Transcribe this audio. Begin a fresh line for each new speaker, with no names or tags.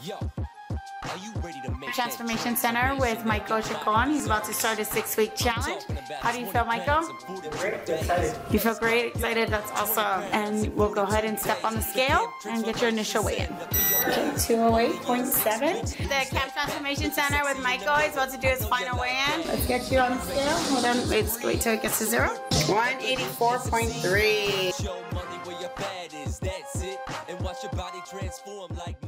Transformation Center with Michael Chacon. He's about to start a 6-week challenge. How do you feel, Michael?
Great, excited.
You feel great, excited? That's awesome. And we'll go ahead and step on the scale and get your initial weigh-in. Okay, 208.7. The Camp Transformation Center with Michael. He's about to do his final weigh-in. Let's get you on the scale. Hold on, wait till it gets to 0.
184.3.
Show money where your bad is, that's it. And watch your body transform like